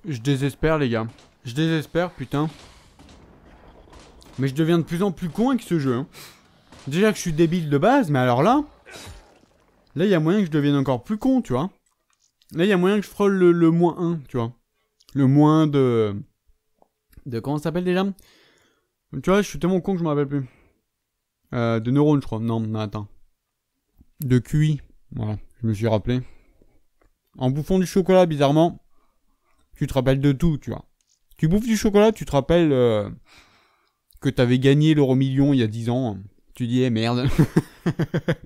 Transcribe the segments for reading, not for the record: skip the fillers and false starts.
Je désespère, les gars. Je désespère, putain. Mais je deviens de plus en plus con avec ce jeu. Hein. Déjà que je suis débile de base, mais alors là... Là, il y a moyen que je devienne encore plus con, tu vois. Là, il y a moyen que je frôle le moins 1, tu vois. Le moins de... comment ça s'appelle déjà? Tu vois, je suis tellement con que je me rappelle plus. De neurones, je crois. Non, attends. De QI. Voilà, je me suis rappelé. En bouffant du chocolat, bizarrement, tu te rappelles de tout, tu vois. Tu bouffes du chocolat, tu te rappelles que t'avais gagné l'euro-million il y a 10 ans. Tu dis, eh merde. Mais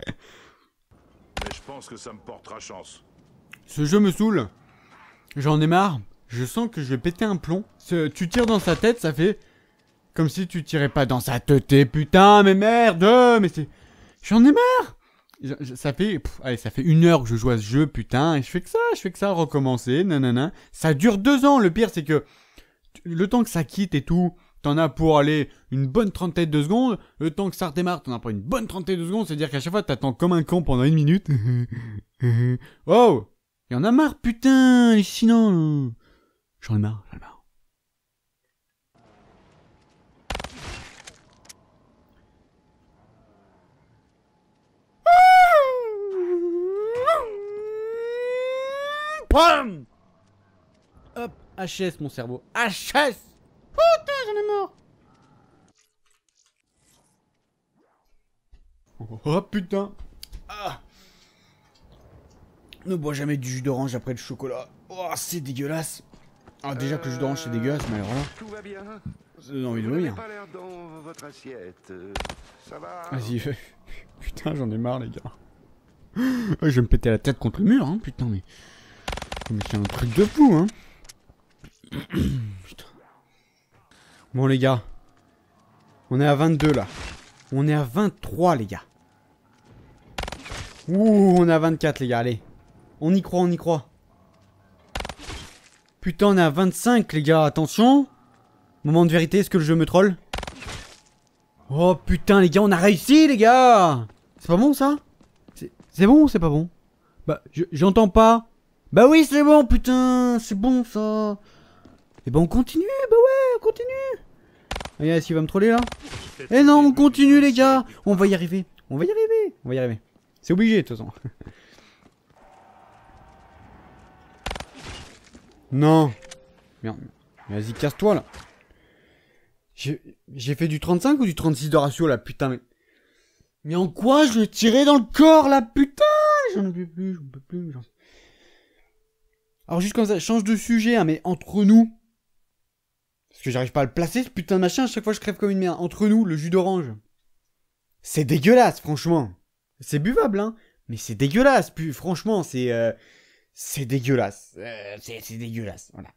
je pense que ça me portera chance. Ce jeu me saoule. J'en ai marre. Je sens que je vais péter un plomb. Tu tires dans sa tête, ça fait... Comme si tu tirais pas dans sa tête, putain, mais merde, mais c'est... J'en ai marre. Ça fait... allez, ça fait 1 heure que je joue à ce jeu, putain, et je fais que ça, recommencer, nanana. Ça dure 2 ans, le pire c'est que... Le temps que ça quitte et tout, t'en as pour aller une bonne trentaine de secondes. Le temps que ça redémarre, t'en as pour une bonne trentaine de secondes. C'est-à-dire qu'à chaque fois, t'attends comme un con pendant 1 minute. Oh, y'en a marre, putain, hallucinant. J'en ai marre. Bam! Hop, HS mon cerveau. HS! Putain, j'en ai marre! Oh putain! Ah! Ne bois jamais du jus d'orange après le chocolat. Oh, c'est dégueulasse! Ah, déjà que le jus d'orange c'est dégueulasse, mais alors là. Tout va bien. J'ai envie de vomir. Pas l'air dans votre assiette. Ça va. Vas-y, putain, j'en ai marre, les gars. Je vais me péter la tête contre le mur, hein, putain, mais c'est un truc de fou, hein. Putain. Bon, les gars. On est à 22, là. On est à 23, les gars. Ouh, on est à 24, les gars, allez. On y croit. Putain, on est à 25, les gars, attention. Moment de vérité, est-ce que le jeu me troll? Oh, putain, les gars, on a réussi, les gars. C'est pas bon, ça? C'est bon ou c'est pas bon? Bah, j'entends pas. Bah oui, c'est bon, putain, c'est bon, ça. Et bah on continue, bah ouais, on continue. Regarde, est-ce qu'il va me troller, là? Eh non, on continue, les gars. On va y arriver. C'est obligé, de toute façon. Non. Merde. Vas-y, casse-toi, là. J'ai fait du 35 ou du 36 de ratio, là, putain, mais... Mais en quoi je l'ai tiré dans le corps, là, putain? J'en peux plus. Alors, juste comme ça, change de sujet, hein, mais entre nous... Parce que j'arrive pas à le placer, ce putain de machin, à chaque fois je crève comme une merde. Entre nous, le jus d'orange. C'est dégueulasse, franchement. C'est buvable, hein. Mais c'est dégueulasse, franchement, c'est dégueulasse. C'est dégueulasse, voilà.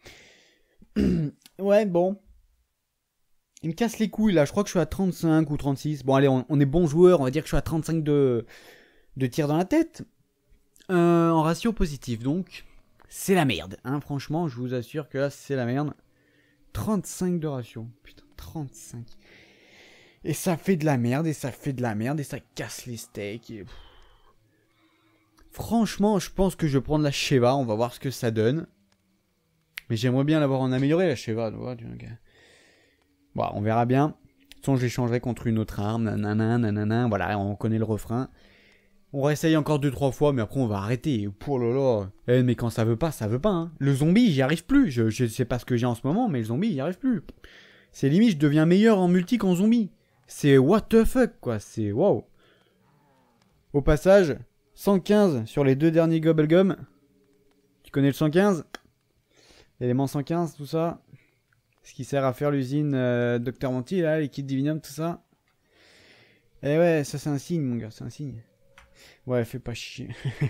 Ouais, bon. Il me casse les couilles, là. Je crois que je suis à 35 ou 36. Bon, allez, on est bons joueurs. On va dire que je suis à 35 de tirs dans la tête. En ratio positif, donc. C'est la merde, hein. Franchement, je vous assure que là, c'est la merde. 35 de ratio. Putain, 35. Et ça fait de la merde, et ça casse les steaks. Et... Franchement, je pense que je vais prendre la Sheva. On va voir ce que ça donne. Mais j'aimerais bien l'avoir en amélioré, la Sheva. Bon, on verra bien. De toute façon, je l'échangerai contre une autre arme. Nanana. Voilà, on connaît le refrain. On réessaye encore 2-3 fois, mais après on va arrêter. Oh là là. Mais quand ça veut pas, hein. Le zombie, j'y arrive plus. Je sais pas ce que j'ai en ce moment, mais le zombie, j'y arrive plus. C'est limite, je deviens meilleur en multi qu'en zombie. C'est what the fuck, quoi. C'est wow. Au passage, 115 sur les 2 derniers Gobblegum. Tu connais le 115? Élément 115, tout ça. Ce qui sert à faire l'usine Dr Monty, là, les kits Divinium, tout ça. Eh ouais, ça c'est un signe, mon gars, c'est un signe. Ouais, fais pas chier.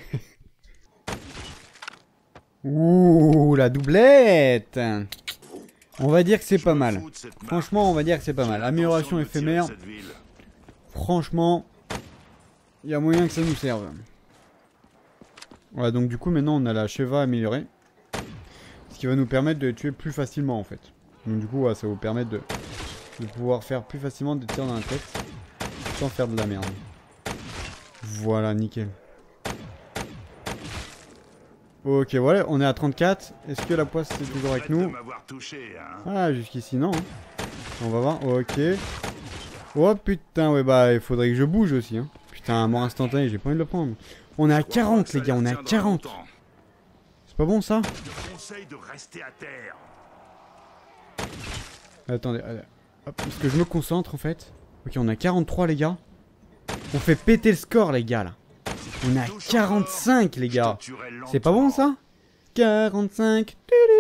Ouh, la doublette. On va dire que c'est pas mal. Franchement, on va dire que c'est pas mal. Amélioration éphémère. Franchement, il y a moyen que ça nous serve. Voilà, donc du coup, maintenant, on a la Sheva améliorée. Ce qui va nous permettre de tuer plus facilement, en fait. Donc du coup, ouais, ça va vous permettre de pouvoir faire plus facilement des tirs dans la tête. Sans faire de la merde. Voilà, nickel. Ok, voilà, on est à 34. Est-ce que la poisse c'est toujours avec nous? Touché, hein. Ah, jusqu'ici, non. On va voir, ok. Oh putain, ouais, bah, il faudrait que je bouge aussi, hein. Putain, mort instantané, j'ai pas envie de le prendre. On est à 40, les gars, on est à 40. C'est pas bon, ça? Je conseille de rester à terre. Attendez, hop, parce que je me concentre, en fait. Ok, on est à 43, les gars. On fait péter le score, les gars, là. On est à 45, les gars. C'est pas bon, ça? 45.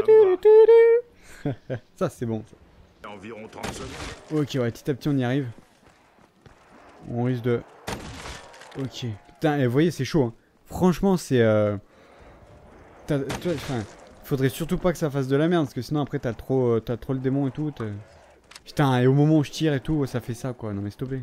Ça, c'est bon, ça. Environ 30 secondes. Ok, ouais, petit à petit, on y arrive. On risque de... Ok. Putain, et vous voyez, c'est chaud, hein. Franchement, c'est... faudrait surtout pas que ça fasse de la merde, parce que sinon, après, t'as trop le démon et tout. Putain, et au moment où je tire et tout, ça fait ça, quoi. Non, mais stoppez.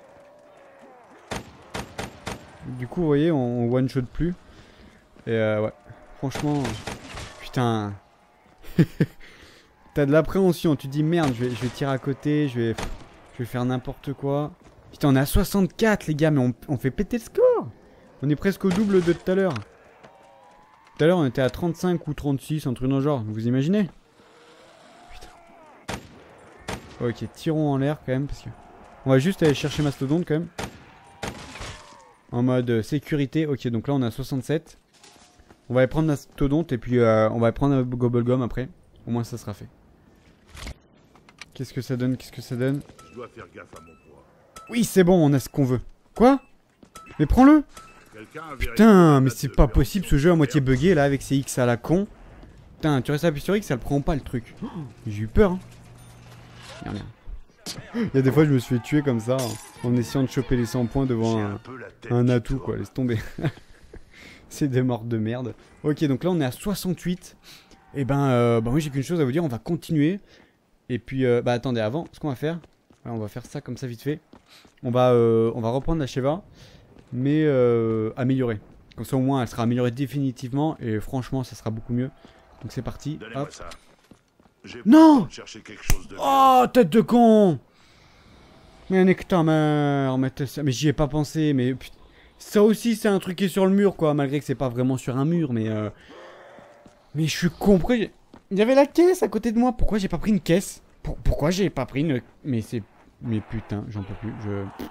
Du coup, vous voyez, on one-shot plus. Et ouais. Franchement... Putain... T'as de l'appréhension, tu te dis merde, je vais tirer à côté, je vais faire n'importe quoi. Putain, on est à 64 les gars, mais on fait péter le score. On est presque au double de tout à l'heure. Tout à l'heure on était à 35 ou 36, un truc dans le genre, vous imaginez? Putain. Ok, tirons en l'air quand même, parce que... On va juste aller chercher Mastodonte quand même. En mode sécurité, ok, donc là on est à 67. On va aller prendre Mastodonte et puis on va prendre Gobblegum après. Au moins ça sera fait. Qu'est-ce que ça donne? Qu'est-ce que ça donne? Je dois faire gaffe à mon poids. Oui, c'est bon, on a ce qu'on veut. Quoi? Mais prends-le! Putain, mais c'est pas possible ce jeu à moitié bugué là avec ses X à la con. Putain, tu restes appuyé sur X, ça le prend pas le truc. Oh, j'ai eu peur. Hein. Merde, merde. Il y a des fois je me suis fait tuer comme ça en essayant de choper les 100 points devant un atout quoi, laisse tomber. C'est des morts de merde. Ok, donc là on est à 68. Et ben moi j'ai qu'une chose à vous dire, on va continuer. Et puis, bah attendez, avant, ce qu'on va faire, ouais, on va faire ça comme ça vite fait. On va reprendre la Sheva, mais améliorée. Comme ça au moins elle sera améliorée définitivement et franchement ça sera beaucoup mieux. Donc c'est parti. Hop. Non! Oh, tête de con! Mais nique ta mère, mais j'y ai pas pensé, mais putain. Ça aussi c'est un truc qui est sur le mur quoi, malgré que c'est pas vraiment sur un mur, mais je suis compris. Il y avait la caisse à côté de moi. Pourquoi j'ai pas pris une caisse? Pourquoi j'ai pas pris une... Mais c'est... Mais putain, j'en peux plus.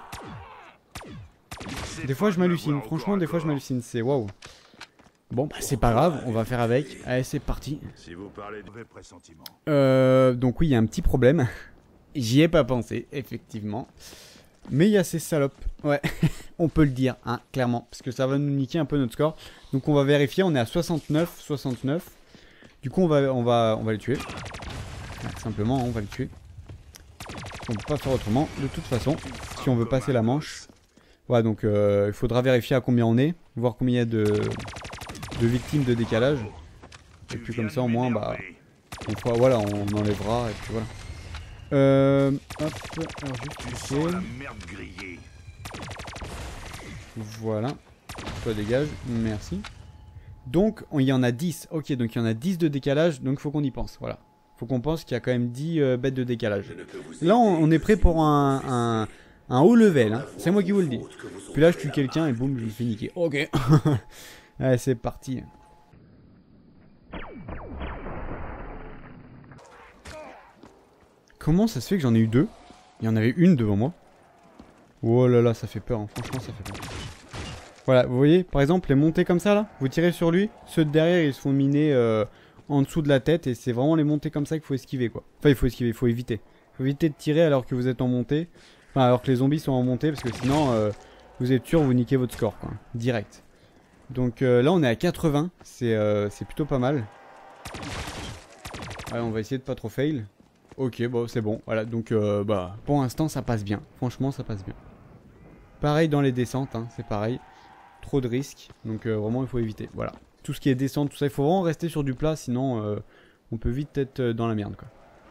Des fois je m'hallucine. Franchement, des fois je m'hallucine. C'est waouh. Bon, bah c'est pas grave. On va faire avec. Allez, c'est parti. Si vous parlez de mauvais pressentiments. Donc oui, il y a un petit problème. J'y ai pas pensé, effectivement. Mais il y a ces salopes. Ouais, on peut le dire, hein, clairement. Parce que ça va nous niquer un peu notre score. Donc on va vérifier. On est à 69, 69. Du coup, on va les tuer. Ouais, simplement, on va les tuer. On peut pas faire autrement. De toute façon, si on veut passer la manche. Voilà, donc il faudra vérifier à combien on est. Voir combien il y a de victimes de décalage. Et puis comme ça, au moins, bah, on fera, voilà, on enlèvera. Et puis voilà. Hop, alors juste ici. Voilà. Toi, dégage. Merci. Donc, il y en a 10. Ok, donc il y en a 10 de décalage. Donc, il faut qu'on y pense. Voilà. Faut qu'on pense qu'il y a quand même 10 bêtes de décalage. Là, on est prêt pour un haut level. Hein. C'est moi qui vous le dis. Puis là, je tue quelqu'un et boum, je me fais niquer. Ok. Allez, c'est parti. Comment ça se fait que j'en ai eu deux? Il y en avait une devant moi. Oh là là, ça fait peur. Hein. Franchement, ça fait peur. Voilà, vous voyez, par exemple, les montées comme ça, là, vous tirez sur lui, ceux de derrière, ils se font miner en dessous de la tête, et c'est vraiment les montées comme ça qu'il faut esquiver, quoi. Enfin, il faut esquiver, il faut éviter. Il faut éviter de tirer alors que vous êtes en montée, enfin, alors que les zombies sont en montée, parce que sinon, vous êtes sûr, vous niquez votre score, quoi, direct. Donc là, on est à 80, c'est plutôt pas mal. Ouais, on va essayer de pas trop fail. Ok, bon, c'est bon, voilà, donc, bah, pour l'instant, ça passe bien. Franchement, ça passe bien. Pareil dans les descentes, hein, c'est pareil. Trop de risques, donc vraiment il faut éviter. Voilà, tout ce qui est descente, tout ça, il faut vraiment rester sur du plat, sinon on peut vite être dans la merde quoi.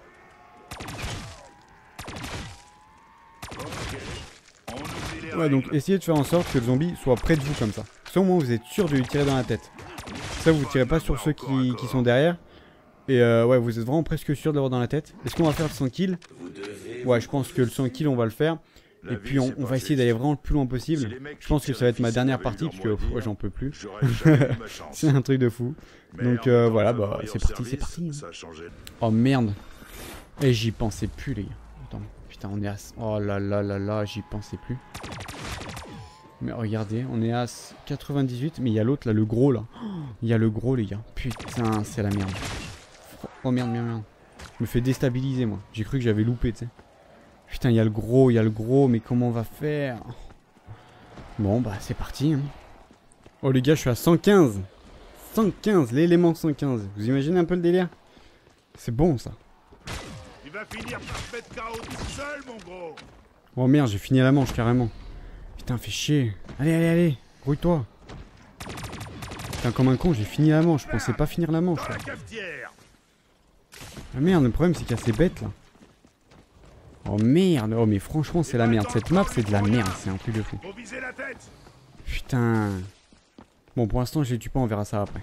Ouais, donc essayez de faire en sorte que le zombie soit près de vous comme ça. Ça au moins vous êtes sûr de lui tirer dans la tête. Ça vous tirez pas sur ceux qui sont derrière. Et ouais, vous êtes vraiment presque sûr de l'avoir dans la tête. Est-ce qu'on va faire le 100 kills? Ouais, je pense que le 100 kills on va le faire. La Et vie, puis on c'est va pas essayer d'aller juste. vraiment le plus loin Si possible. les mecs Je pense qui que ça va être ma tiraient dernière ficelle partie avaient eu parce que leur mot à ouais, dire, j'en peux plus. J'aurais jamais eu ma chance. C'est un truc de fou. Mais Donc en mettant voilà, le bah favori c'est en parti, c'est service, parti. Ça a changé. Oh merde. Et j'y pensais plus les gars. Attends, putain on est à... Oh là là là là, j'y pensais plus. Mais regardez, on est à 98, mais il y a l'autre là, le gros là. Il y a le gros les gars. Putain, c'est la merde. Oh merde, merde, merde. Je me fais déstabiliser moi. J'ai cru que j'avais loupé, tu sais. Putain, il y a le gros, mais comment on va faire? Bon, bah c'est parti. Hein. Oh les gars, je suis à 115. 115, l'élément 115. Vous imaginez un peu le délire? C'est bon ça. Tu vas finir par te mettre KO tout seul, mon gros. Oh merde, j'ai fini à la manche carrément. Putain, fais chier. Allez, allez, allez. Grouille-toi. Putain, comme un con, j'ai fini la manche. Je pensais pas finir la manche. Dans Là. la cafetière. Ah merde, le problème c'est qu'il y a ces bêtes là. Oh merde, oh mais franchement c'est la merde. Cette map c'est de la merde, c'est un truc de fou. Faut viser la tête. Putain. Bon, pour l'instant je les tue pas, on verra ça après.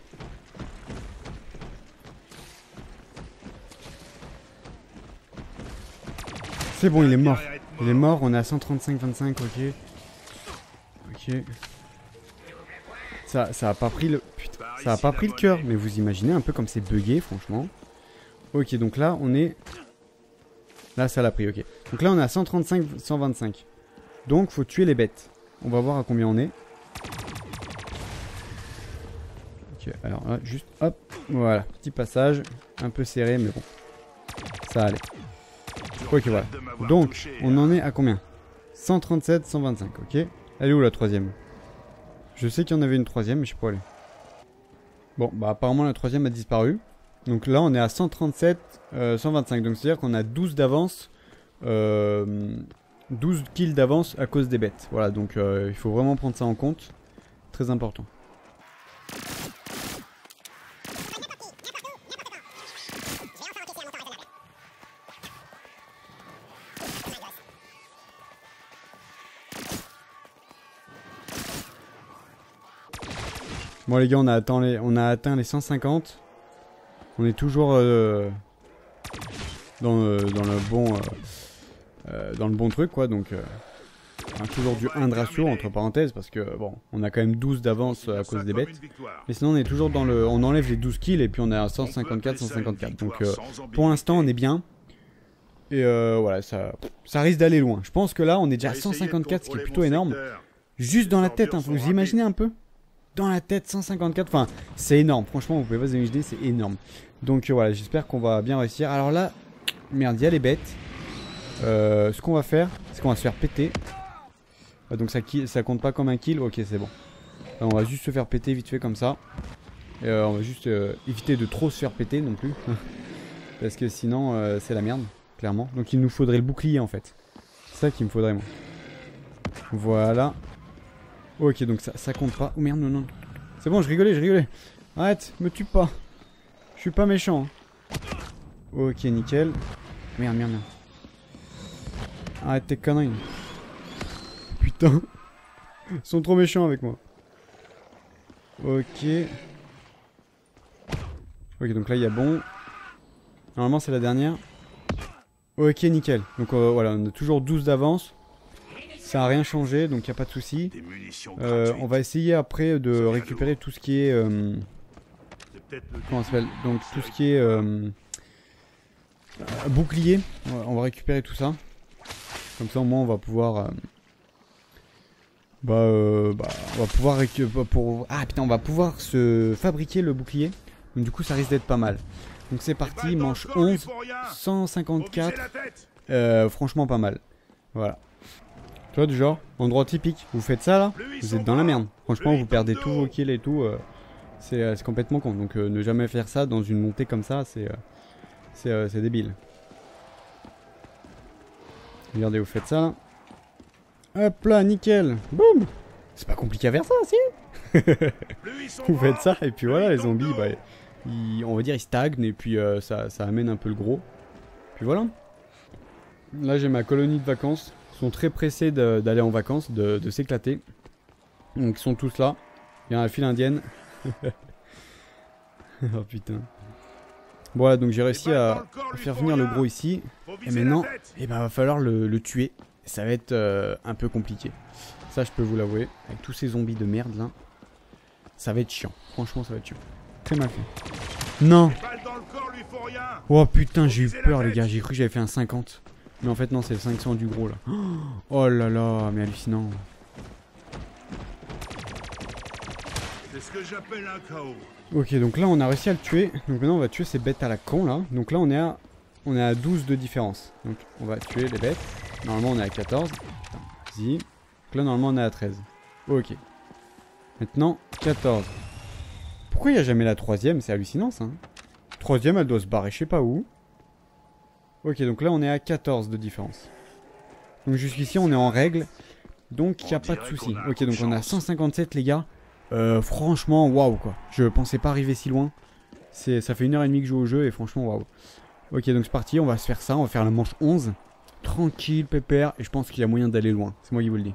C'est bon, il est mort. Il est mort, on est à 135-25, ok. Ok. Ça a pas pris le... Putain, ça a pas pris le cœur. Mais vous imaginez un peu comme c'est bugué, franchement. Ok, donc là, on est... Là, ça l'a pris, ok. Donc là, on est à 135-125. Donc, faut tuer les bêtes. On va voir à combien on est. Ok, alors là, juste, hop. Voilà, petit passage. Un peu serré, mais bon. Ça allait. Ok, voilà. Donc, on en est à combien? 137, 125, ok. Elle est où la troisième? Je sais qu'il y en avait une troisième, mais je sais pas où elle est. Bon, bah apparemment la troisième a disparu. Donc là, on est à 137, 125. Donc c'est-à-dire qu'on a 12 d'avance. 12 kills d'avance à cause des bêtes. Voilà, donc il faut vraiment prendre ça en compte. Très important. Bon les gars, on a atteint les 150. On est toujours dans le bon truc quoi, donc toujours du 1 de ratio entre parenthèses parce que bon, on a quand même 12 d'avance à cause des bêtes. Mais sinon on est toujours dans le... On enlève les 12 kills et puis on est à 154, 154. Donc pour l'instant on est bien. Et voilà, ça risque d'aller loin. Je pense que là on est déjà à 154, ce qui est plutôt énorme. Juste dans la tête, hein, vous imaginez un peu? Dans la tête, 154, enfin c'est énorme, franchement vous pouvez pas imaginer, c'est énorme. Donc voilà, j'espère qu'on va bien réussir. Alors là, merde, il y a les bêtes. Ce qu'on va faire, c'est qu'on va se faire péter. Donc ça compte pas comme un kill, ok c'est bon. Alors, on va juste se faire péter vite fait comme ça. Et on va juste éviter de trop se faire péter non plus. Parce que sinon c'est la merde, clairement. Donc il nous faudrait le bouclier en fait. C'est ça qu'il me faudrait moi. Voilà. Ok, donc ça compte pas. Oh merde, non, non. C'est bon, je rigolais. Arrête, me tue pas. Je suis pas méchant. Ok, nickel. Merde. Arrête tes conneries. Putain. Ils sont trop méchants avec moi. Ok. Ok, donc là, il y a bon. Normalement, c'est la dernière. Ok, nickel. Donc voilà, on a toujours 12 d'avance. Ça n'a rien changé, donc il n'y a pas de souci. On va essayer après de récupérer tout ce qui est... comment ça s'appelle? Donc tout ce qui est bouclier. On va récupérer tout ça. Comme ça au moins on va pouvoir... on va pouvoir on va pouvoir se fabriquer le bouclier. Donc du coup ça risque d'être pas mal. Donc c'est parti, manche 11, 154. Franchement pas mal. Voilà. Tu vois, du genre, endroit typique. Vous faites ça là, vous êtes dans la merde. Franchement, vous perdez tous vos kills et tout. C'est complètement con. Donc ne jamais faire ça dans une montée comme ça, c'est débile. Regardez, vous faites ça. Hop là, nickel. Boum. C'est pas compliqué à faire ça, si. Vous faites ça et puis voilà, les zombies, bah, on va dire ils stagnent et puis ça amène un peu le gros. Puis voilà. Là, j'ai ma colonie de vacances. Ils sont très pressés d'aller en vacances, de s'éclater. Donc ils sont tous là. Il y a la file indienne. Oh putain. Bon, voilà, donc j'ai réussi à faire venir le gros ici. Et maintenant, va falloir le tuer. ça va être un peu compliqué. Ça, je peux vous l'avouer. Avec tous ces zombies de merde là, ça va être chiant. Franchement, ça va être chiant. Très mal fait. Non. Les balles dans le corps lui font rien. Oh putain, j'ai eu peur les gars. J'ai cru que j'avais fait un 50. Mais en fait non, c'est le 500 du gros là. Oh là là, mais hallucinant. C'est ce que j'appelle un KO. Ok, donc là on a réussi à le tuer. Donc maintenant on va tuer ces bêtes à la con là. Donc là on est à 12 de différence. Donc on va tuer les bêtes. Normalement on est à 14. Vas-y. Donc là normalement on est à 13. Ok. Maintenant 14. Pourquoi il n'y a jamais la troisième? C'est hallucinant ça. Troisième elle doit se barrer je sais pas où. Ok, donc là on est à 14 de différence. Donc jusqu'ici on est en règle. Donc il n'y a pas de souci. Ok, donc on a 157 les gars. Franchement, waouh quoi. Je pensais pas arriver si loin. Ça fait 1h30 que je joue au jeu et franchement, waouh. Ok, donc c'est parti, on va se faire ça. On va faire la manche 11. Tranquille, pépère. Et je pense qu'il y a moyen d'aller loin. C'est moi qui vous le dis.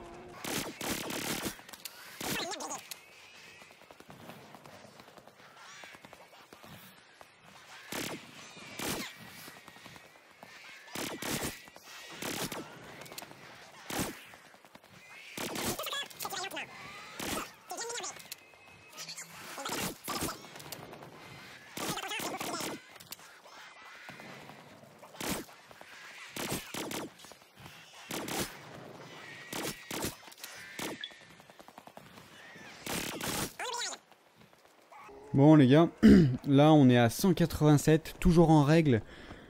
Bon les gars, là on est à 187, toujours en règle.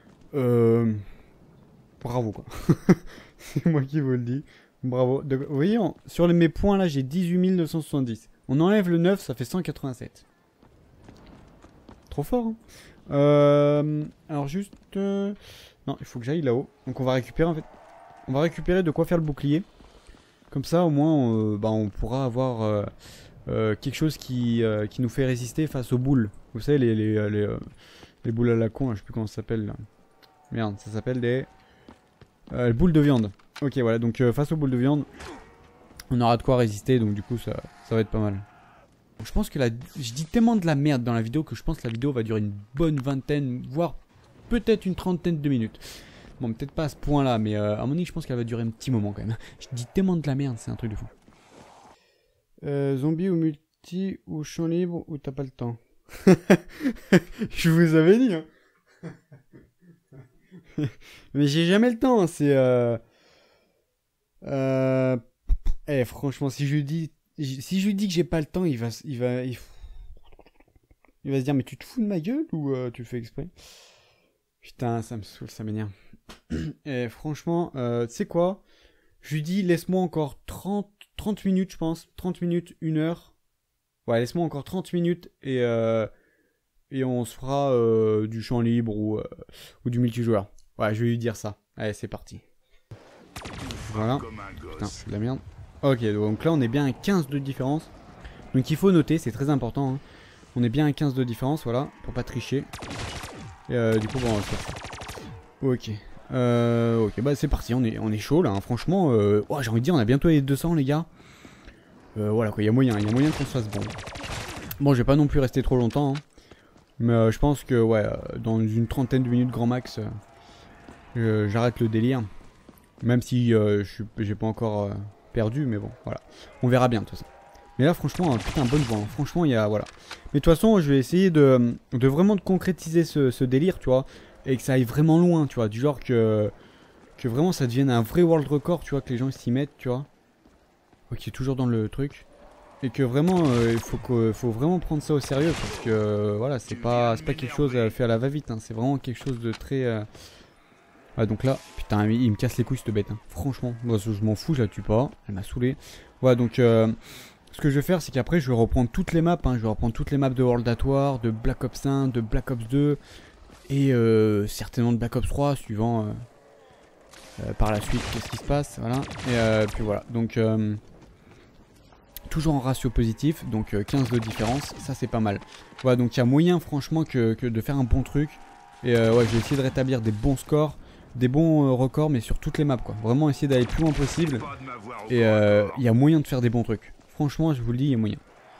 Bravo quoi. C'est moi qui vous le dis. Bravo. Donc, vous voyez, sur mes points là j'ai 18 970. On enlève le 9, ça fait 187. Trop fort hein. Alors juste... Non, il faut que j'aille là-haut. Donc on va récupérer en fait... On va récupérer de quoi faire le bouclier. Comme ça au moins on pourra avoir... quelque chose qui nous fait résister face aux boules. Vous savez, les boules à la con, là, je sais plus comment ça s'appelle là. Merde, ça s'appelle des boules de viande. Ok, voilà, donc face aux boules de viande, on aura de quoi résister, donc du coup, ça va être pas mal. Je pense que je dis tellement de la merde dans la vidéo que je pense que la vidéo va durer une bonne vingtaine, voire peut-être une trentaine de minutes. Bon, peut-être pas à ce point là, mais à mon avis, je pense qu'elle va durer un petit moment quand même. Je dis tellement de la merde, c'est un truc de fou. Zombie ou multi ou champ libre ou t'as pas le temps. Je vous avais dit hein. Mais j'ai jamais le temps, c'est franchement si je lui dis que j'ai pas le temps, il va se dire mais tu te fous de ma gueule ou tu le fais exprès. Putain, ça me saoule, ça m'énerve. Et franchement, tu sais quoi? Je lui dis laisse-moi encore 30 minutes, je pense. 30 minutes, 1 heure. Ouais, laisse-moi encore 30 minutes et on se fera du champ libre ou du multijoueur. Ouais, je vais lui dire ça. Allez, c'est parti. Voilà. Putain, c'est de la merde. Ok, donc là, on est bien à 15 de différence. Donc il faut noter, c'est très important. Hein. On est bien à 15 de différence, voilà, pour pas tricher. Et du coup, bon, on va faire ça. Ok. Ok, bah c'est parti, on est chaud là, hein. Franchement, oh, j'ai envie de dire, on a bientôt les 200 les gars. Voilà quoi, il y a moyen qu'on se fasse bon. Bon, je vais pas non plus rester trop longtemps, hein. Mais je pense que, ouais, dans une trentaine de minutes grand max, j'arrête le délire. Même si j'ai pas encore perdu, mais bon, voilà. On verra bien de toute façon. Mais là, franchement, putain, bonne voie, hein. Franchement, il y a, voilà. Mais de toute façon, je vais essayer de vraiment de concrétiser ce délire, tu vois. Et que ça aille vraiment loin, tu vois, du genre que vraiment ça devienne un vrai world record, tu vois, que les gens s'y mettent, tu vois. Ok, toujours dans le truc. Et que vraiment, il faut vraiment prendre ça au sérieux, parce que, voilà, c'est pas quelque chose fait à la va-vite, hein, c'est vraiment quelque chose de très... Ouais, donc là, putain, il me casse les couilles cette bête, hein. Franchement, moi je m'en fous, je la tue pas, elle m'a saoulé. Ouais, donc, ce que je vais faire, c'est qu'après, je vais reprendre toutes les maps, hein, je vais reprendre toutes les maps de World at War, de Black Ops 1, de Black Ops 2... Et certainement de Black Ops 3 suivant par la suite qu'est-ce qui se passe, voilà. Et puis voilà, donc toujours en ratio positif, donc 15 de différence, ça c'est pas mal. Voilà, donc il y a moyen franchement que de faire un bon truc. Et ouais, je vais essayer de rétablir des bons scores, des bons records, mais sur toutes les maps quoi. Vraiment essayer d'aller plus loin possible. Et il y a moyen de faire des bons trucs. Franchement, je vous le dis, il y a moyen.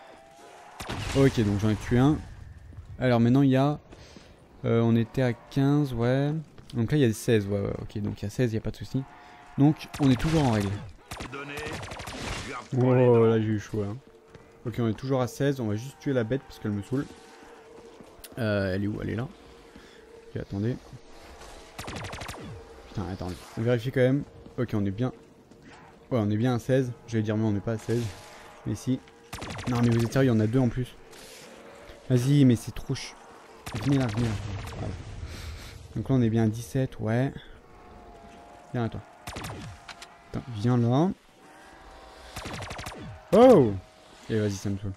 Ok, donc j'en ai tué un. Alors maintenant il y a... on était à 15, ouais. Donc là il y a 16, ouais, ok, donc il y a 16, il n'y a pas de souci. Donc on est toujours en règle. Donnez. Garde pour les Oh dents. là j'ai eu chaud là. Ok, on est toujours à 16, on va juste tuer la bête parce qu'elle me saoule. Elle est où? Elle est là. Ok, attendez. Putain, attendez. On vérifie quand même. Ok, on est bien. Ouais, on est bien à 16. J'allais dire mais on n'est pas à 16. Mais si. Non mais vous êtes sérieux, il y en a deux en plus. Vas-y, mais c'est trop ch... Venez là, venez là. Voilà. Donc là on est bien à 17, ouais. Viens à toi. Attends, viens là. Oh! Et vas-y, ça me saoule.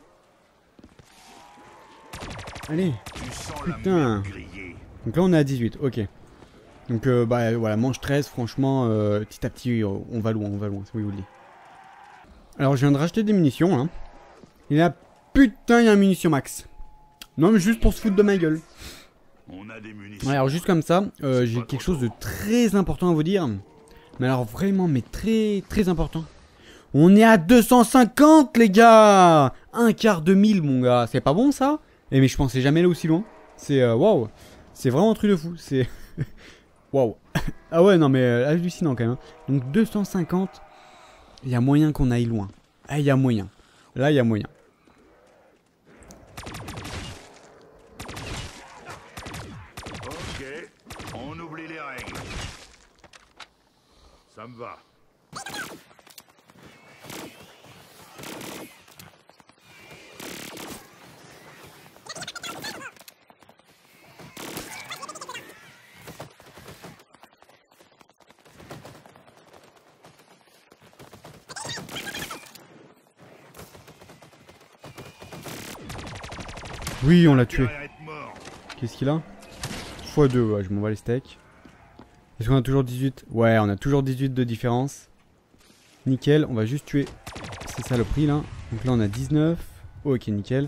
Allez. Tu sens Putain. la merde grillée. Donc là on est à 18, ok. Donc bah voilà, manche 13, franchement, petit à petit, on va loin, c'est oui, vous le dites. Alors je viens de racheter des munitions, hein. Et là, putain, il y a un munition max. Non mais juste pour se foutre de ma gueule. On a des munitions. Ouais, alors juste comme ça, j'ai quelque chose de très important à vous dire. Mais alors vraiment, mais très très important. On est à 250 les gars. Un quart de mille mon gars, c'est pas bon ça? Eh mais je pensais jamais aller aussi loin. C'est waouh. C'est vraiment un truc de fou, c'est... Waouh. Ah ouais non mais hallucinant quand même. Donc 250, il y a moyen qu'on aille loin. Ah il y a moyen. Là il y a moyen. Ok. On oublie les règles. Ça me va. Oui on l'a tué. Intérêt à être mort. Qu'est-ce qu'il a? x2, ouais, je m'envoie les steaks. Est-ce qu'on a toujours 18? Ouais, on a toujours 18 de différence. Nickel, on va juste tuer ces saloperies là. Donc là on a 19. Ok, nickel.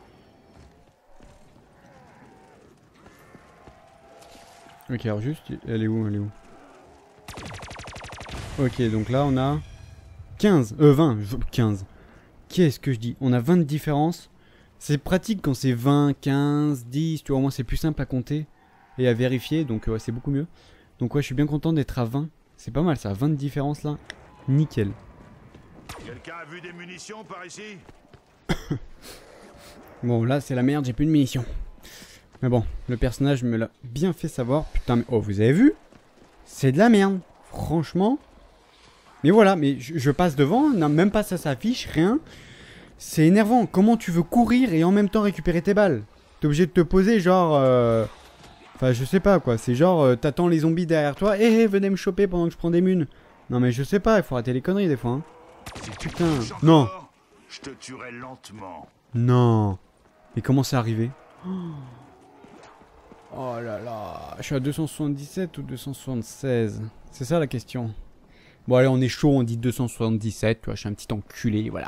Ok, alors juste, elle est où? Elle est où? Ok, donc là on a 15, 20, 15. Qu'est-ce que je dis? On a 20 de différence. C'est pratique quand c'est 20, 15, 10, tu vois, au moins c'est plus simple à compter et à vérifier, donc ouais, c'est beaucoup mieux. Donc ouais, je suis bien content d'être à 20. C'est pas mal ça, 20 de différence là. Nickel. Quelqu'un a vu des munitions par ici? Bon, là c'est la merde, j'ai plus de munitions. Mais bon, le personnage me l'a bien fait savoir. Putain, mais oh, vous avez vu? C'est de la merde, franchement. Mais voilà, mais je passe devant, non, même pas ça s'affiche, rien. C'est énervant, comment tu veux courir et en même temps récupérer tes balles? T'es obligé de te poser genre... Enfin je sais pas quoi, c'est genre t'attends les zombies derrière toi, venez me choper pendant que je prends des munes. Non mais je sais pas, il faut arrêter les conneries des fois hein. Si tu Putain, touches encore, non. je te tuerai lentement. Non. Mais comment c'est arrivé? Oh là là, je suis à 277 ou 276? C'est ça la question. Bon allez on est chaud, on dit 277, tu vois, je suis un petit enculé, voilà.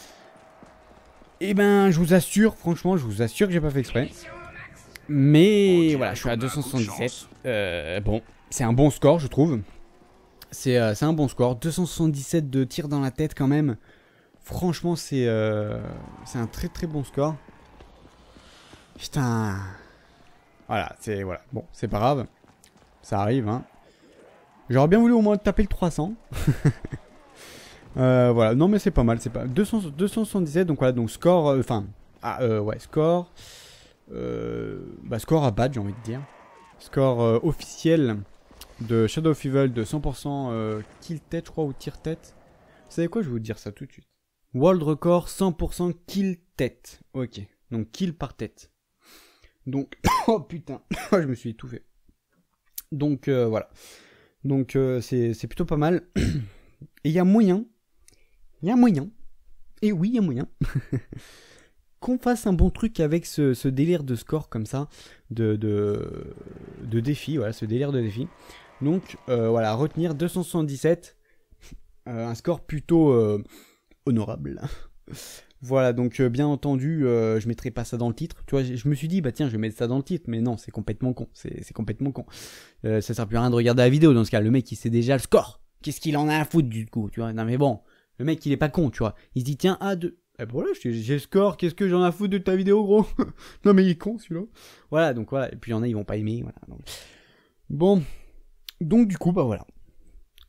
Et ben je vous assure, franchement je vous assure que j'ai pas fait exprès. Mais voilà, je suis à 277. Bon, c'est un bon score, je trouve. C'est un bon score. 277 de tir dans la tête, quand même. Franchement, c'est un très très bon score. Putain. Voilà, c'est... Voilà. Bon, c'est pas grave. Ça arrive, hein. J'aurais bien voulu au moins taper le 300. Voilà, non mais c'est pas mal. C'est pas... 277, donc voilà, donc score... Enfin... ouais, score... bah score à badge j'ai envie de dire. Score officiel de Shadow of Evil de 100% kill tête je crois ou tir tête. Vous savez quoi, je vais vous dire ça tout de suite. World record 100% kill tête. Ok, donc kill par tête. Donc, oh putain, je me suis étouffé. Donc voilà. Donc c'est plutôt pas mal. Et il y a moyen. Il y a moyen. Et oui, il y a moyen. Qu'on fasse un bon truc avec ce délire de score comme ça, de défi, voilà, ce délire de défi. Donc voilà, retenir 277, un score plutôt honorable. Voilà, donc bien entendu, je mettrai pas ça dans le titre. Tu vois, je me suis dit, bah tiens, je vais mettre ça dans le titre, mais non, c'est complètement con. C'est complètement con. Ça sert plus à rien de regarder la vidéo dans ce cas. Le mec, il sait déjà le score. Qu'est-ce qu'il en a à foutre du coup, tu vois? Non mais bon, le mec, il est pas con, tu vois. Il se dit, tiens, A2. Et voilà, j'ai le score, qu'est-ce que j'en ai à foutre de ta vidéo, gros? Non mais il est con celui-là. Voilà, donc voilà, et puis il y en a, ils vont pas aimer, voilà. Donc... Bon, donc du coup, bah voilà.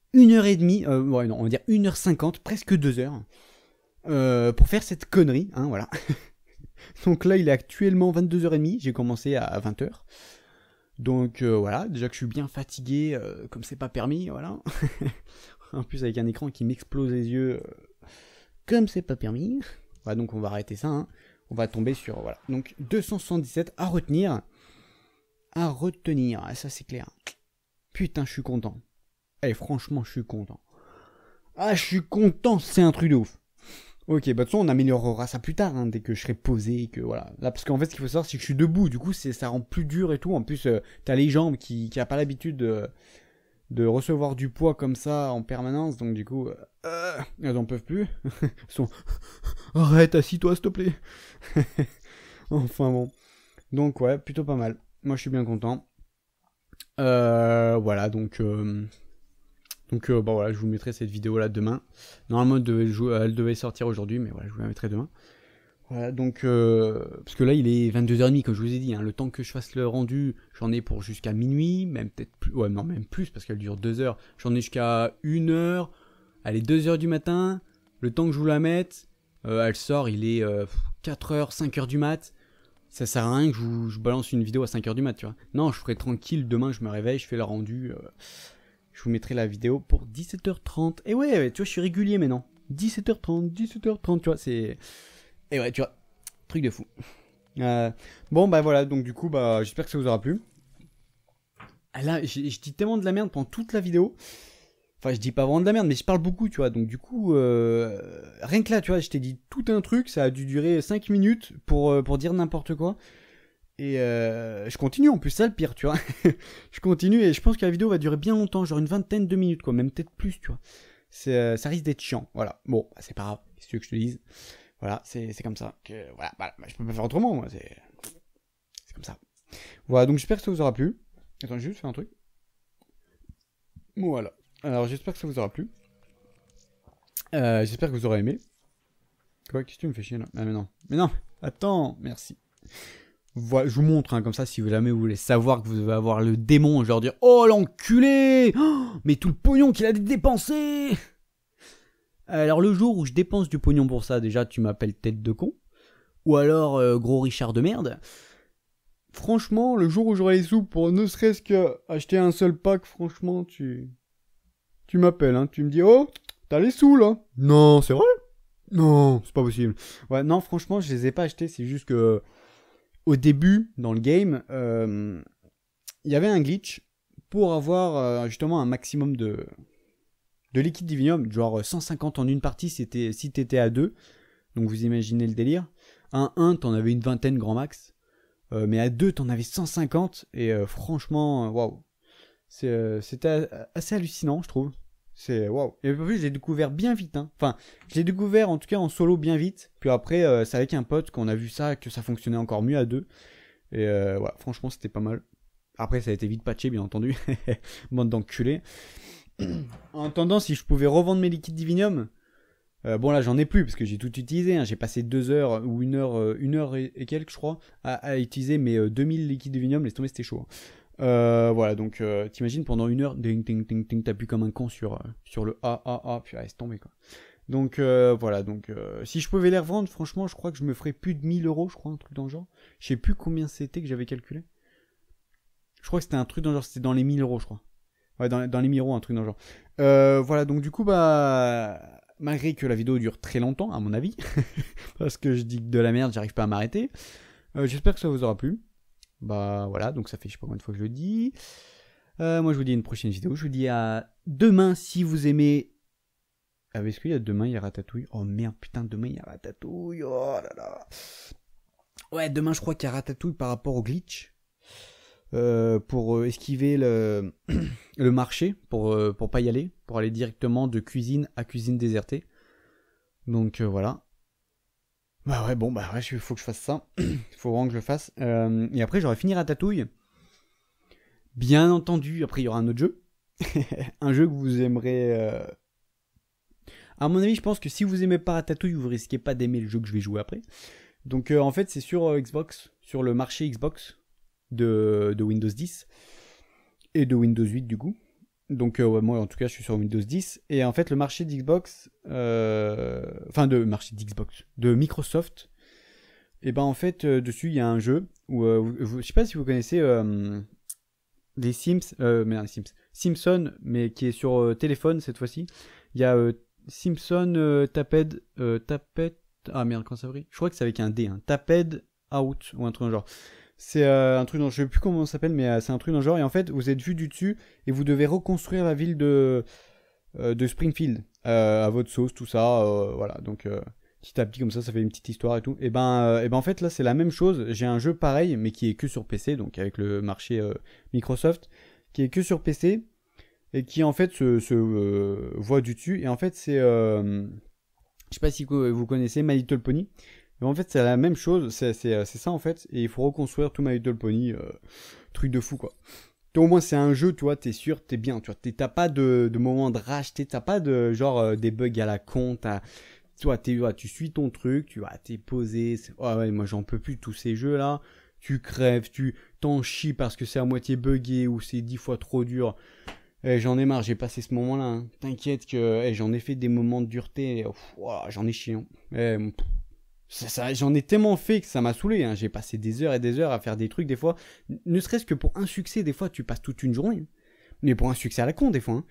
1h30, ouais, non, on va dire 1h50, presque 2h, pour faire cette connerie, hein, voilà. Donc là, il est actuellement 22h30, j'ai commencé à 20h. Donc voilà, déjà que je suis bien fatigué, comme c'est pas permis, voilà. En plus avec un écran qui m'explose les yeux, comme c'est pas permis. Voilà, donc on va arrêter ça, hein. On va tomber sur, voilà. Donc 277 à retenir. À retenir, ça c'est clair. Putain, je suis content. Eh, franchement, je suis content. Ah, je suis content, c'est un truc de ouf. Ok, bah de toute façon, on améliorera ça plus tard, hein, dès que je serai posé, que voilà. Là, parce qu'en fait, ce qu'il faut savoir, c'est que je suis debout, du coup, ça rend plus dur et tout. En plus, t'as les jambes qui a pas l'habitude de recevoir du poids comme ça en permanence, donc du coup, elles en peuvent plus. Elles sont... Arrête, assis-toi, s'il te plaît. Enfin bon. Donc ouais, plutôt pas mal. Moi, je suis bien content. Voilà, donc... bah voilà, je vous mettrai cette vidéo là demain. Normalement, elle devait sortir aujourd'hui, mais voilà, je vous la mettrai demain. Voilà, donc, parce que là, il est 22h30, comme je vous ai dit, hein, le temps que je fasse le rendu, j'en ai pour jusqu'à minuit, même peut-être plus, ouais, non, même plus, parce qu'elle dure 2 heures. J'en ai jusqu'à 1h, allez, 2h du matin, le temps que je vous la mette, elle sort, il est 4h, 5h du mat. Ça sert à rien que je balance une vidéo à 5h du mat, tu vois. Non, je ferai tranquille, demain, je me réveille, je fais le rendu, je vous mettrai la vidéo pour 17h30. Et ouais, tu vois, je suis régulier maintenant. 17h30, 17h30, tu vois, c'est... Et ouais, tu vois, truc de fou. Bon, bah voilà, donc du coup, bah j'espère que ça vous aura plu. Là, je dis tellement de la merde pendant toute la vidéo. Enfin, je dis pas vraiment de la merde, mais je parle beaucoup, tu vois. Donc du coup, rien que là, tu vois, je t'ai dit tout un truc, ça a dû durer 5 minutes pour dire n'importe quoi. Et je continue, en plus, ça le pire, tu vois. Je continue et je pense que la vidéo va durer bien longtemps, genre une vingtaine de minutes, quoi, même peut-être plus, tu vois. Ça risque d'être chiant, voilà. Bon, bah, c'est pas grave, qu'est-ce que tu veux que je te dise. Voilà, c'est comme ça. Voilà, bah, je peux pas faire autrement, moi, c'est comme ça. Voilà, donc j'espère que ça vous aura plu. Attends, je vais juste faire un truc. Voilà. Alors, j'espère que ça vous aura plu. J'espère que vous aurez aimé. Quoi, qu'est-ce que tu me fais chier, là? Ah, mais non, attends, merci. Voilà, je vous montre, hein, comme ça, si jamais vous voulez savoir que vous devez avoir le démon, genre dire, oh l'enculé, oh, mais tout le pognon qu'il a dépensé. Alors le jour où je dépense du pognon pour ça, déjà tu m'appelles tête de con, ou alors gros Richard de merde. Franchement, le jour où j'aurai les sous pour ne serait-ce qu'acheter un seul pack, franchement, tu m'appelles, hein, tu me dis, oh, t'as les sous là. Non, c'est vrai? Non, c'est pas possible. Ouais, non, franchement, je les ai pas achetés, c'est juste que au début, dans le game, il y avait un glitch pour avoir justement un maximum de liquide divinium, genre 150 en une partie si t'étais à 2. Donc vous imaginez le délire. À 1, t'en avais une vingtaine grand max. Mais à 2, t'en avais 150. Et franchement, waouh. C'était assez hallucinant, je trouve. C'est waouh. Et en plus, je l'ai découvert bien vite. Hein. Enfin, je l'ai découvert en tout cas en solo bien vite. Puis après, c'est avec un pote qu'on a vu ça, que ça fonctionnait encore mieux à 2. Et ouais, franchement, c'était pas mal. Après, ça a été vite patché, bien entendu. Bande d'enculés. En attendant, si je pouvais revendre mes liquides divinium, bon là j'en ai plus parce que j'ai tout utilisé, hein. J'ai passé 2 heures ou 1 heure, 1 heure et quelques je crois à utiliser mes 2000 liquides divinium, laisse tomber, c'était chaud. Voilà, donc t'imagines pendant 1 heure, ding ding ding ding, t'appuies comme un con sur le A, puis laisse tomber quoi. Donc voilà, donc si je pouvais les revendre, franchement je crois que je me ferais plus de 1000 euros, je crois, un truc dans le genre. Je sais plus combien c'était que j'avais calculé. Je crois que c'était un truc dans le genre, c'était dans les 1000 euros je crois. Ouais, dans les miroirs, un truc dans le genre. Voilà, donc du coup, bah, malgré que la vidéo dure très longtemps, à mon avis, parce que je dis de la merde, j'arrive pas à m'arrêter, j'espère que ça vous aura plu. Bah voilà, donc ça fait je sais pas combien de fois que je le dis. Moi, je vous dis à une prochaine vidéo. Je vous dis à demain si vous aimez. Ah, est-ce qu'il y a demain, il y a Ratatouille? Oh merde, putain, demain, il y a Ratatouille. Oh là là. Ouais, demain, je crois qu'il y a Ratatouille par rapport au glitch. Pour esquiver le marché, pour pas y aller, pour aller directement de cuisine à cuisine désertée. Donc voilà. Bah ouais, bon, bah ouais, il faut que je fasse ça. Il faut vraiment que je le fasse. Et après, j'aurai fini Ratatouille. Bien entendu, après, il y aura un autre jeu. Un jeu que vous aimerez... À mon avis, je pense que si vous aimez pas Ratatouille, vous risquez pas d'aimer le jeu que je vais jouer après. Donc en fait, c'est sur Xbox, sur le marché Xbox de Windows 10 et de Windows 8 du coup. Donc ouais, moi en tout cas je suis sur Windows 10 et en fait le marché d'Xbox, de Microsoft, et ben en fait dessus il y a un jeu où je sais pas si vous connaissez les Sims, merde, les Simpson, mais qui est sur téléphone cette fois-ci. Il y a Simpson Taped, ah merde, comment ça s'appelle? Je crois que c'est avec un D, hein, Taped Out ou un truc dans le genre. C'est un truc dans, je sais plus comment ça s'appelle, mais c'est un truc dans le genre. Et en fait, vous êtes vu du dessus et vous devez reconstruire la ville de Springfield à votre sauce, tout ça. Voilà, donc petit à petit comme ça fait une petite histoire et tout. Et ben en fait là c'est la même chose. J'ai un jeu pareil, mais qui est que sur PC, donc avec le marché Microsoft, qui est que sur PC et qui en fait se voit du dessus. Et en fait c'est, je sais pas si vous connaissez My Little Pony. Mais en fait, c'est la même chose, c'est ça en fait, et il faut reconstruire tout My Little Pony, truc de fou quoi. Donc, au moins, c'est un jeu, tu vois, t'es sûr, t'es bien, tu vois, t'as pas de moment de rage, t'as pas de genre des bugs à la con, tu suis ton truc, tu vois, t'es posé, oh ouais, moi j'en peux plus de tous ces jeux là, tu crèves, tu t'en chies parce que c'est à moitié buggé ou c'est 10 fois trop dur. J'en ai marre, j'ai passé ce moment-là, hein. T'inquiète que j'en ai fait des moments de dureté, j'en ai chié. Hein. J'en ai tellement fait que ça m'a saoulé, hein. J'ai passé des heures et des heures à faire des trucs des fois, ne serait-ce que pour un succès, des fois tu passes toute une journée, mais pour un succès à la con des fois, hein.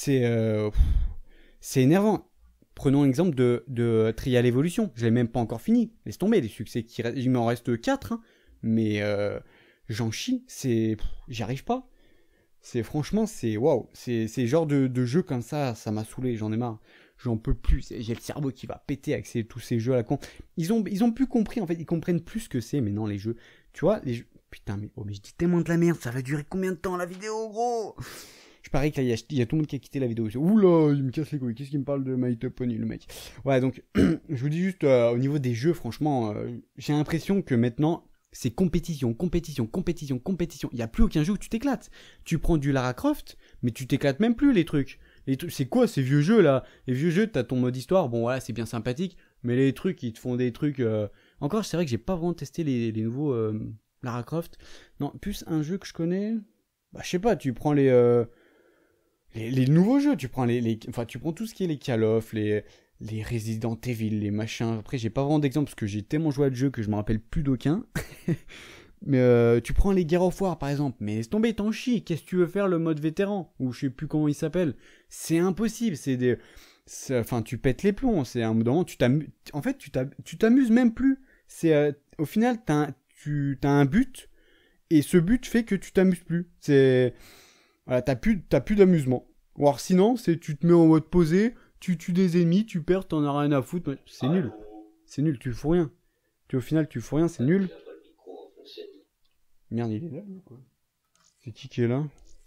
C'est énervant. Prenons l'exemple de Trial Evolution, je l'ai même pas encore fini, laisse tomber, les succès qui restent, il m'en reste 4, hein. Mais j'en chie, j'y arrive pas. Franchement, c'est waouh, c'est le genre de jeu comme ça m'a saoulé, j'en ai marre. J'en peux plus, j'ai le cerveau qui va péter avec tous ces jeux à la con. Ils ont plus compris, en fait, ils comprennent plus ce que c'est, mais non, les jeux. Tu vois, les jeux. Putain, mais je dis tellement de la merde, ça va durer combien de temps la vidéo, gros? Je parie qu'il y a tout le monde qui a quitté la vidéo. Oula, il me casse les couilles, qu'est-ce qu'il me parle de My Little Pony, le mec? Ouais, donc, je vous dis juste, au niveau des jeux, franchement, j'ai l'impression que maintenant, c'est compétition. Il n'y a plus aucun jeu où tu t'éclates. Tu prends du Lara Croft, mais tu t'éclates même plus, les trucs. C'est quoi ces vieux jeux là? Les vieux jeux, t'as ton mode histoire, bon voilà, c'est bien sympathique, mais les trucs, ils te font des trucs. Encore, c'est vrai que j'ai pas vraiment testé les nouveaux Lara Croft. Non, plus un jeu que je connais. Bah, je sais pas, tu prends les nouveaux jeux, tu prends enfin, tu prends tout ce qui est les Call of, les Resident Evil, les machins. Après, j'ai pas vraiment d'exemple parce que j'ai tellement joué à de jeux que je me rappelle plus d'aucun. Mais tu prends les Gears of War par exemple, mais laisse tomber, t'en chies, qu'est-ce que tu veux faire le mode vétéran? Ou je sais plus comment il s'appelle. C'est impossible, enfin, tu pètes les plombs, c'est un moment, en fait, tu t'amuses même plus. Au final, t'as un but, et ce but fait que tu t'amuses plus. Voilà, t'as plus d'amusement. Ou alors sinon, tu te mets en mode posé, tu tues des ennemis, tu perds, t'en as rien à foutre, c'est nul. C'est nul, tu fous rien. Au final, tu fous rien, c'est nul. Merde, il est là, quoi. C'est qui est là?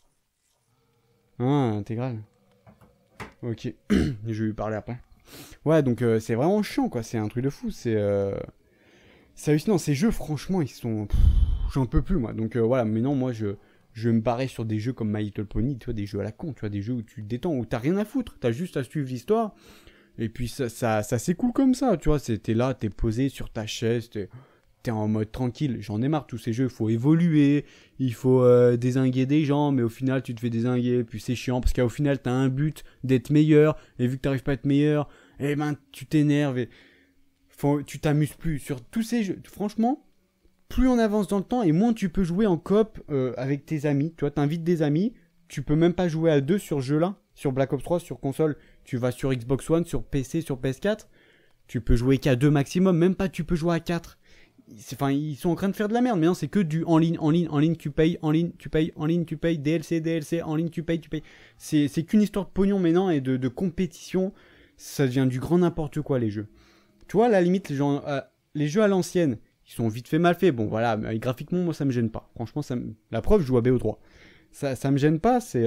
Ah, intégral. Ok, je vais lui parler après. Ouais, donc c'est vraiment chiant, quoi. C'est un truc de fou. C'est hallucinant. Ces jeux, franchement, ils sont. J'en peux plus, moi. Donc voilà, maintenant, moi, je me barrais sur des jeux comme My Little Pony, tu vois, des jeux à la con, tu vois, des jeux où tu te détends, où t'as rien à foutre. T'as juste à suivre l'histoire. Et puis ça s'écoule comme ça, tu vois. T'es là, t'es posé sur ta chaise, t'es en mode tranquille. J'en ai marre, tous ces jeux, il faut évoluer, il faut dézinguer des gens, mais au final, tu te fais dézinguer, puis c'est chiant, parce qu'au final, t'as un but d'être meilleur, et vu que t'arrives pas à être meilleur, eh ben, tu t'énerves, et tu t'amuses plus. Sur tous ces jeux, franchement, plus on avance dans le temps, et moins tu peux jouer en coop avec tes amis. Tu vois, t'invites des amis, tu peux même pas jouer à deux sur ce jeu-là, sur Black Ops 3, sur console, tu vas sur Xbox One, sur PC, sur PS4, tu peux jouer qu'à 2 maximum, même pas tu peux jouer à 4. Enfin, ils sont en train de faire de la merde, mais non, c'est que du en ligne, tu payes, en ligne, tu payes, DLC, en ligne, tu payes. C'est qu'une histoire de pognon maintenant et de compétition, ça devient du grand n'importe quoi, les jeux. Tu vois, à la limite, les jeux à l'ancienne, ils sont vite fait mal faits. Bon, voilà, mais graphiquement, moi, ça me gêne pas. Franchement, la preuve, je joue à BO3. Ça me gêne pas, c'est...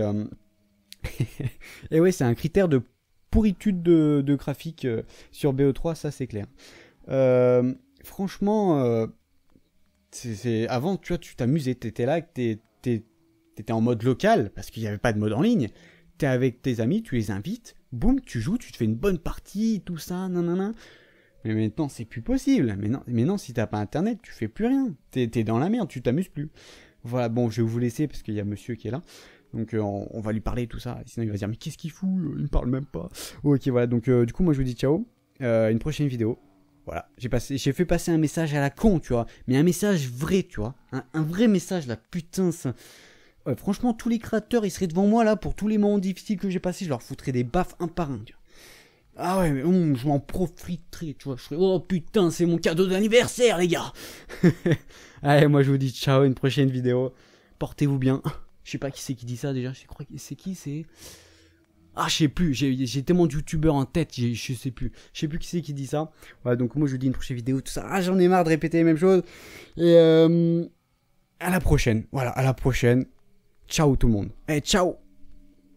Et ouais, c'est un critère de pourritude de graphique sur BO3, ça, c'est clair. Franchement, avant, tu vois, tu t'amusais, t'étais là, t'étais en mode local, parce qu'il n'y avait pas de mode en ligne. T'es avec tes amis, tu les invites, boum, tu joues, tu te fais une bonne partie, tout ça, nanana. Mais maintenant, c'est plus possible. Mais non, si t'as pas internet, tu fais plus rien. T'es dans la merde, tu t'amuses plus. Voilà, bon, je vais vous laisser parce qu'il y a monsieur qui est là. Donc on va lui parler tout ça. Sinon il va se dire mais qu'est-ce qu'il fout, il me parle même pas. Ok voilà, donc du coup moi je vous dis ciao. Une prochaine vidéo. Voilà, j'ai fait passer un message à la con, tu vois. Mais un message vrai, tu vois. Un vrai message là, putain ça... Ouais, franchement tous les créateurs ils seraient devant moi là pour tous les moments difficiles que j'ai passés. Je leur foutrais des baffes un par un, tu vois. Ah ouais, mais je m'en profiterai, tu vois. Je serais, oh putain, c'est mon cadeau d'anniversaire, les gars. Allez, moi je vous dis ciao, une prochaine vidéo. Portez-vous bien. Je sais pas qui c'est qui dit ça déjà. Je crois que c'est qui, c'est... Ah, je sais plus. J'ai tellement de youtubeurs en tête, je sais plus. Je sais plus qui c'est qui dit ça. Voilà, donc moi je vous dis une prochaine vidéo, tout ça. Ah, j'en ai marre de répéter les mêmes choses. Et à la prochaine. Voilà, à la prochaine. Ciao tout le monde. Eh, ciao.